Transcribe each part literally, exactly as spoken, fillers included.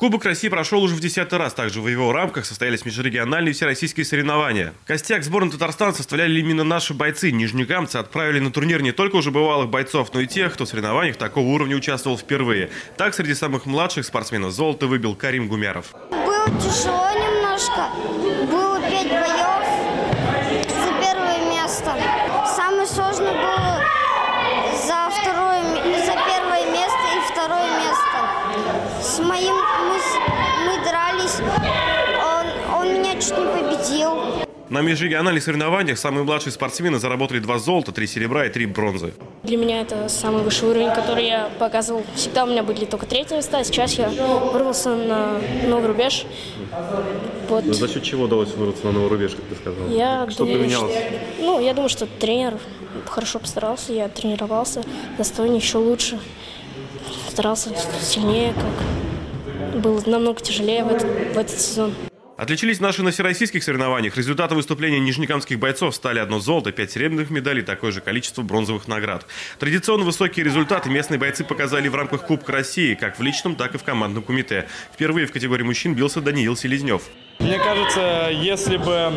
Кубок России прошел уже в десятый раз. Также в его рамках состоялись межрегиональные и всероссийские соревнования. Костяк сборной Татарстана составляли именно наши бойцы. Нижнекамцы отправили на турнир не только уже бывалых бойцов, но и тех, кто в соревнованиях такого уровня участвовал впервые. Так, среди самых младших спортсменов золото выбил Карим Гумяров. Было тяжело немножко. Было пять боев за первое место. Самое сложное было за, второе, за первое место и второе место. С моим мы, мы дрались, он, он меня чуть не победил. На межрегиональных соревнованиях самые младшие спортсмены заработали два золота, три серебра и три бронзы. Для меня это самый высший уровень, который я показывал. Всегда у меня были только третьи места, сейчас я вырвался на новый рубеж. Вот. Но за счет чего удалось вырваться на новый рубеж, как ты сказал? Я что думаю, поменялось? Что, ну, я думаю, что тренер хорошо постарался, я тренировался достойно, еще лучше. Старался сильнее, как было намного тяжелее в этот, в этот сезон. Отличились наши на всероссийских соревнованиях. Результаты выступления нижнекамских бойцов стали одно золото, пять серебряных медалей, такое же количество бронзовых наград. Традиционно высокие результаты местные бойцы показали в рамках Кубка России, как в личном, так и в командном кумите. Впервые в категории мужчин бился Даниил Селезнев. Мне кажется, если бы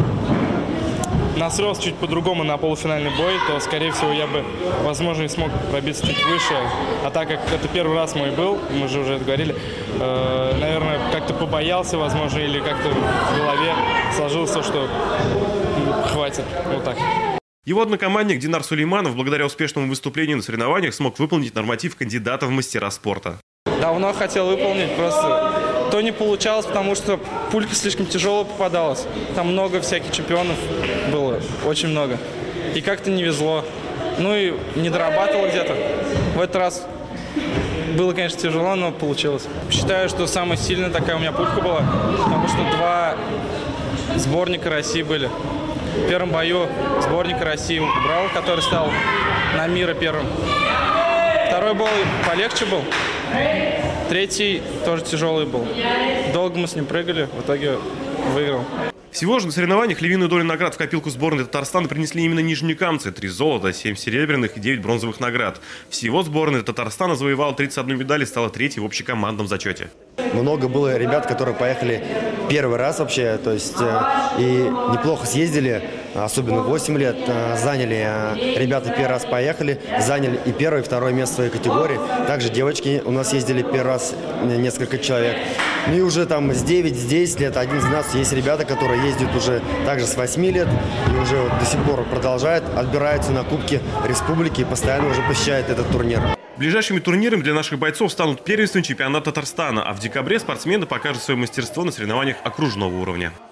нас рос чуть по-другому на полуфинальный бой, то, скорее всего, я бы, возможно, и смог пробиться чуть выше. А так как это первый раз мой был, мы же уже это говорили, э, наверное, как-то побоялся, возможно, или как-то в голове сложилось то, что хватит. Вот так. Его однокомандник Динар Сулейманов, благодаря успешному выступлению на соревнованиях, смог выполнить норматив кандидата в мастера спорта. Давно хотел выполнить, просто то не получалось, потому что пулька слишком тяжело попадалась. Там много всяких чемпионов было, очень много. И как-то не везло. Ну и не дорабатывал где-то. В этот раз было, конечно, тяжело, но получилось. Считаю, что самая сильная такая у меня пулька была, потому что два сборника России были. В первом бою сборника России убрал, который стал на мира первым. Второй бой полегче был. Третий тоже тяжелый был. Долго мы с ним прыгали, в итоге выиграл. Всего же на соревнованиях львиную долю наград в копилку сборной Татарстана принесли именно нижнекамцы. Три золота, семь серебряных и девять бронзовых наград. Всего сборная Татарстана завоевала тридцать одну медаль и стала третьей в общекомандном зачете. Много было ребят, которые поехали первый раз вообще, то есть и неплохо съездили, особенно восемь лет, заняли, ребята первый раз поехали, заняли и первое, и второе место в своей категории. Также девочки у нас ездили первый раз, несколько человек. Ну и уже там с девяти, с десяти лет, одиннадцати-двенадцати есть ребята, которые ездят уже также с восьми лет и уже вот до сих пор продолжают, отбираются на Кубки Республики и постоянно уже посещают этот турнир. Ближайшими турнирами для наших бойцов станут первенство чемпионата Татарстана, а в декабре спортсмены покажут свое мастерство на соревнованиях окружного уровня.